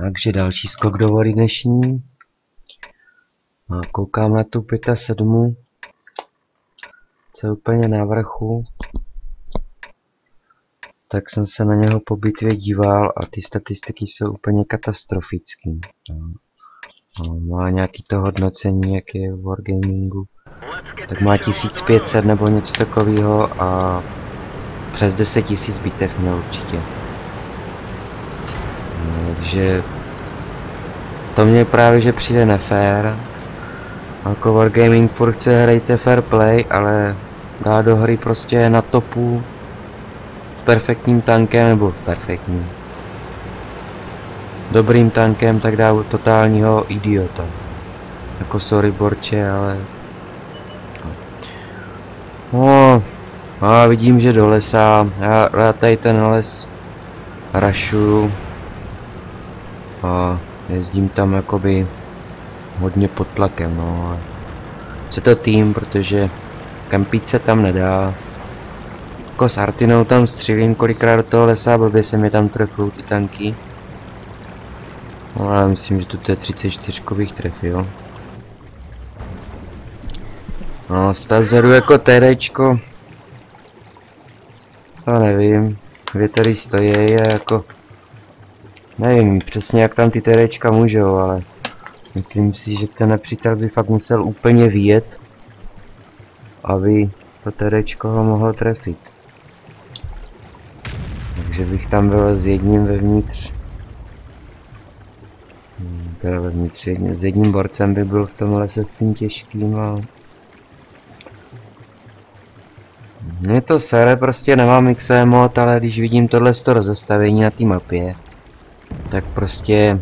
Takže další skok do vody dnešní. A koukám na tu 7, co je úplně na vrchu. Tak jsem se na něho po bitvě díval a ty statistiky jsou úplně katastrofický. Má nějaký to hodnocení, jak je v Wargamingu. Tak má 1500 nebo něco takového a přes 10 000 bitev měl určitě. Takže to mě právě že přijde nefér. Jako Wargaming furt chce hrajte fair play, ale dá do hry prostě na topu s perfektním tankem, nebo perfektním dobrým tankem, tak dá totálního idiota. Jako sorry Borče, ale no, a vidím, že do lesa, já tady ten les rašuju a jezdím tam jakoby hodně pod tlakem, no. Chce to tým, protože kampít se tam nedá. Jako s Artinou tam střílím kolikrát do toho lesa, blbě se mi tam trefou ty tanky. No, ale myslím, že tu je 34 trefil. No, stav vzadu jako TDčko. To nevím, kde tady stojí a jako nevím přesně jak tam ty TDčka můžou, ale myslím si, že ten nepřítel by fakt musel úplně vyjet, aby to TDčko ho mohlo trefit. Takže bych tam byl s jedním vevnitř. Teda vevnitř, s jedním borcem by byl v tom lese s tím těžkým a mě to sere, prostě nemám XO mod, ale když vidím tohle rozestavení na té mapě, tak prostě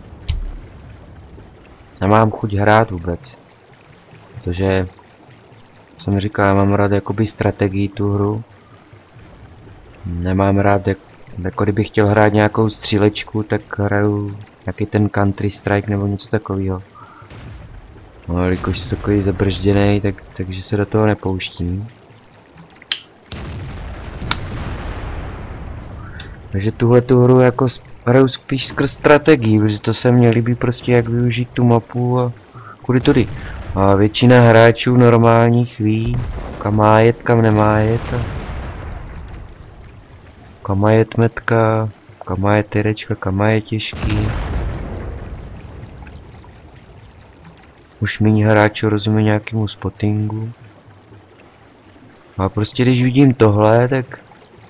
nemám chuť hrát vůbec. Protože jsem říkal, já mám rád jakoby strategii tu hru. Nemám rád, jako kdybych chtěl hrát nějakou střílečku, tak hraju nějaký ten Country Strike nebo něco takového. No, ale jakož jsem takový zabržděnej, takže se do toho nepouštím. Takže tuhle tu hru jako hraju spíš skrz strategii, protože to se mně líbí prostě jak využít tu mapu a kudy tudy. A většina hráčů normálních ví, kam má jet, kam nemá jet. Kam má jet metka, kam má jet tyrečka, kam má jet těžký. Už méně hráčů rozumí nějakému spottingu. A prostě když vidím tohle, tak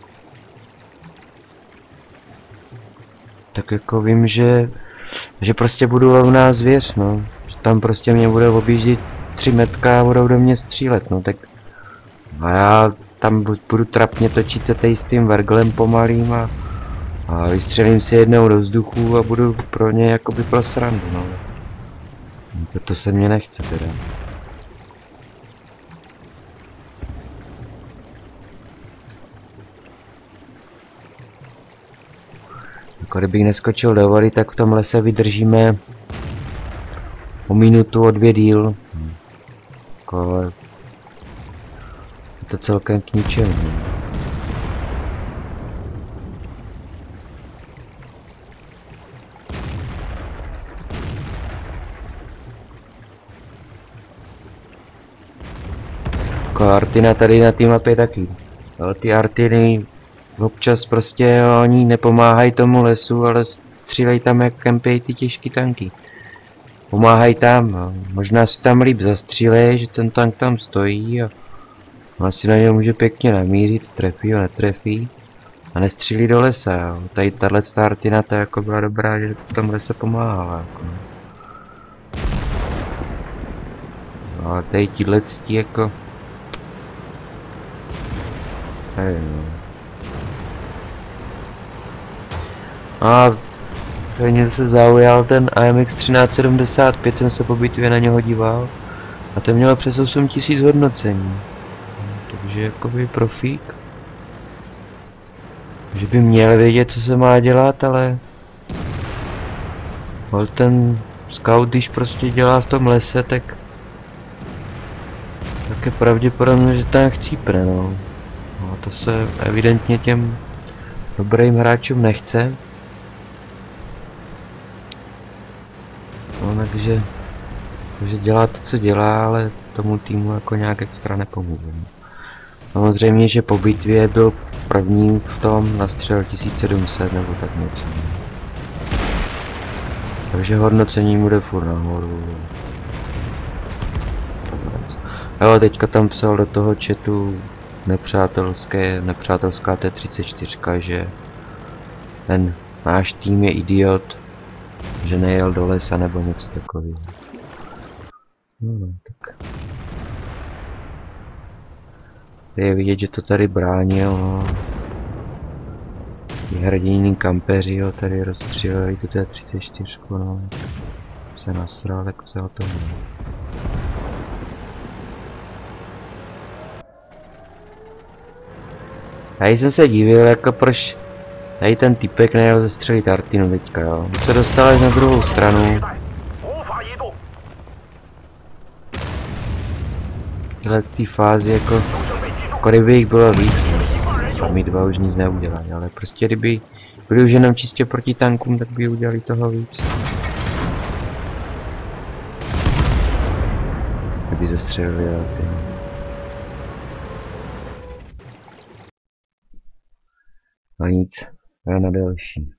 jako vím, že prostě budu lovná zvěř, no. Tam prostě mě bude objíždět 3 metka a budou do mě střílet, no tak a já tam budu trapně točit se tady s tím verglem pomalým a vystřelím si jednou do vzduchu a budu pro ně jakoby pro srandu, no. To se mně nechce teda. Jako kdybych neskočil do vody, tak v tom lese vydržíme o minutu, o 2 díl. Jako je to celkem k ničemu. Jako Artina tady na té mapě taky. Ale ty Artiny občas prostě oni nepomáhají tomu lesu, ale střílejí tam jak kempějí ty těžké tanky. Pomáhají tam, a možná si tam líp zastřílejí, že ten tank tam stojí a asi na něj může pěkně namířit, trefí ho, netrefí a nestřílí do lesa. Tady tahle Artina to jako byla dobrá, že v tom lese pomáhala. Jako. No, ale tady tíhlectí jako nevím, no. A mě se zaujal ten AMX 1375, jsem se po bitvě na něho díval a ten měl přes 8000 hodnocení. Takže jakoby profík. Že by měl vědět, co se má dělat, ale ten scout, když prostě dělá v tom lese, tak je pravděpodobně, že tam chcípne, no. No to se evidentně těm dobrým hráčům nechce. No, takže dělá to, co dělá, ale tomu týmu jako nějak extra nepomůže. Samozřejmě, že po bitvě byl prvním v tom, nastřelil 1700 nebo tak něco. Takže hodnocení bude furt nahoru. Jo, teďka tam psal do toho chatu nepřátelská T-34, že ten náš tým je idiot, že nejel do lesa nebo něco takového. No, tak. Je vidět, že to tady bránil, no. Ti hrdinní kampeři ho tady rozstříleli tu T-34, no. Se nasral, tak vzal to. Tady jsem se divil, jako proč tady ten typek nejel zastřelit Artinu teďka, jo. My se dostali na druhou stranu. V té fázi jako kdyby jich bylo víc, sami dva už nic neudělali, ale prostě kdyby byli už jenom čistě proti tankům, tak by udělali toho víc. Kdyby zastřelili Artinu. A nic, na další.